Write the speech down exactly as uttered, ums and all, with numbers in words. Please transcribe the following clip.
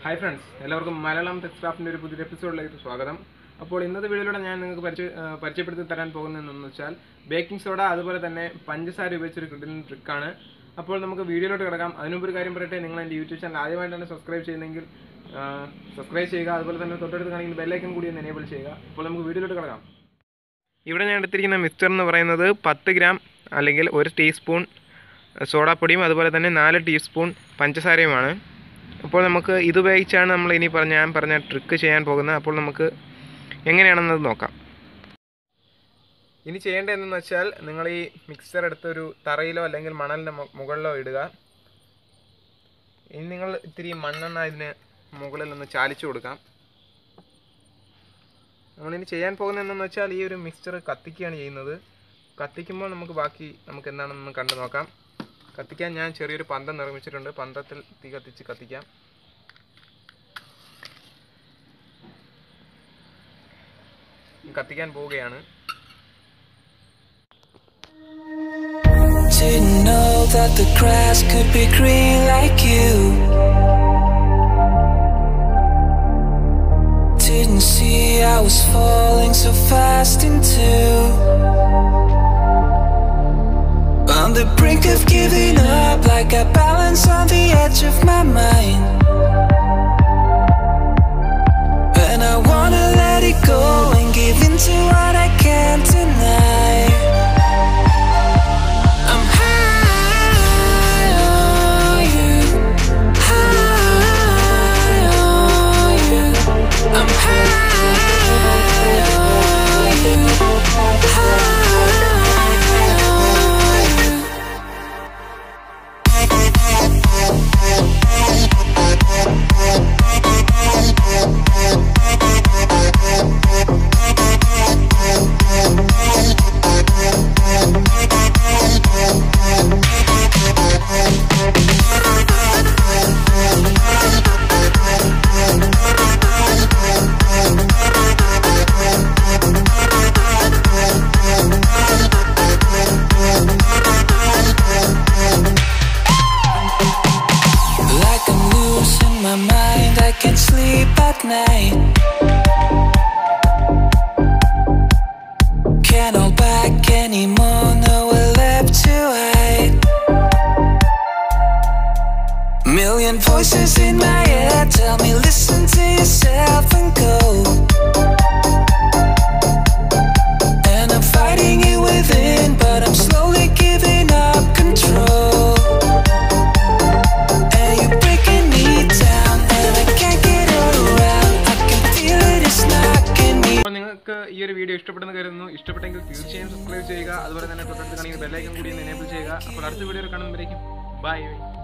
Hi friends, എല്ലാവർക്കും Malayalam tech സ്റ്റാഫിന്റെ ഒരു പുതിയ എപ്പിസോഡിലേക്ക് സ്വാഗതം. അപ്പോൾ ഇന്നത്തെ വീഡിയോയിലൂടെ ഞാൻ നിങ്ങൾക്ക് പരിചയപ്പെടുത്തി തരാൻ പോകുന്നതെന്ന് വെച്ചാൽ ബേക്കിംഗ് സോഡ അതുപോലെ തന്നെ പഞ്ചസാര ഉപയോഗിച്ചൊരു കിടിലൻ ട്രിക്കാണ്. അപ്പോൾ നമുക്ക് വീഡിയോയിലോട്ട് കിടക്കാം. അതിനുമുമ്പ് ഒരു കാര്യം പറയട്ടെ, നിങ്ങൾ എൻ്റെ യൂട്യൂബ് ചാനൽ ആദ്യമായിട്ടാണ് സബ്സ്ക്രൈബ് ചെയ്യുന്നതെങ്കിൽ സബ്സ്ക്രൈബ് ചെയ്യുക. അതുപോലെ തന്നെ തൊട്ടടുത്ത് കാണിക്കുന്ന ബെല്ലൈക്കൺ കൂടി ഒന്ന് എനേബിൾ ചെയ്യുക. അപ്പോൾ നമുക്ക് വീഡിയോയിലോട്ട് കിടക്കാം. ഇവിടെ ഞാൻ എടുത്തിരിക്കുന്ന മിക്സ്ചർ എന്ന് പറയുന്നത് പത്ത് ഗ്രാം അല്ലെങ്കിൽ ഒരു ടീസ്പൂൺ സോഡാപ്പൊടിയും അതുപോലെ തന്നെ നാല് ടീസ്പൂൺ പഞ്ചസാരയുമാണ്. അപ്പോൾ നമുക്ക് ഇതുപയോഗിച്ചാണ് നമ്മൾ ഇനി പറഞ്ഞ ഞാൻ പറഞ്ഞ ട്രിക്ക് ചെയ്യാൻ പോകുന്നത്. അപ്പോൾ നമുക്ക് എങ്ങനെയാണെന്നത് നോക്കാം. ഇനി ചെയ്യേണ്ടത് എന്തെന്ന് വെച്ചാൽ, നിങ്ങൾ ഈ മിക്സ്ചർ എടുത്തൊരു തറയിലോ അല്ലെങ്കിൽ മണലിൻ്റെ മുകളിലോ ഇടുക. ഇനി നിങ്ങൾ ഇത്തിരി മണ്ണെണ്ണ ഇതിന് മുകളിൽ ഒന്ന് ചാലിച്ചു കൊടുക്കാം. നമ്മളിനി ചെയ്യാൻ പോകുന്നത് എന്തെന്ന് വെച്ചാൽ, ഈ ഒരു മിക്സ്ചർ കത്തിക്കുകയാണ് ചെയ്യുന്നത്. കത്തിക്കുമ്പോൾ നമുക്ക് ബാക്കി നമുക്ക് എന്താണെന്ന് കണ്ടു നോക്കാം. കത്തിക്കാൻ ഞാൻ ചെറിയൊരു പന്തം നിർമ്മിച്ചിട്ടുണ്ട്. പന്തത്തിൽ തീ കത്തിച്ച് കത്തിക്കാം. കത്തിക്കാൻ പോവുകയാണ്. Didn't know that the grass could be green like you. Didn't see I was falling so fast into. On the brink of giving up, like I balance on the edge of my mind. And I wanna let it go and give into what I can't deny. I'm high on you, high on you. I'm high on you, high. Night. Can't hold back anymore, no we're left to hide. Million voices in my head tell me listen to yourself and go. And I'm fighting it within, but I'm slowly giving up control. And you're breaking me down, and I can't get around. അപ്പോൾ നിങ്ങൾക്ക് ഈ ഒരു video ഇഷ്ടപ്പെടുന്ന കരുതുന്നു. ഇഷ്ടപ്പെട്ടെങ്കിൽ തീർച്ചയായും subscribe ചെയ്യുക. അതുപോലെ തന്നെ തൊട്ടടുത്ത് കാണിക്കുന്ന ബെല്ലൈക്കൺ കൂടി ഒന്ന് എനേബിൾ ചെയ്യുക. അപ്പോൾ അടുത്ത വീഡിയോയിൽ കാണുമ്പോഴേക്കും ബൈ.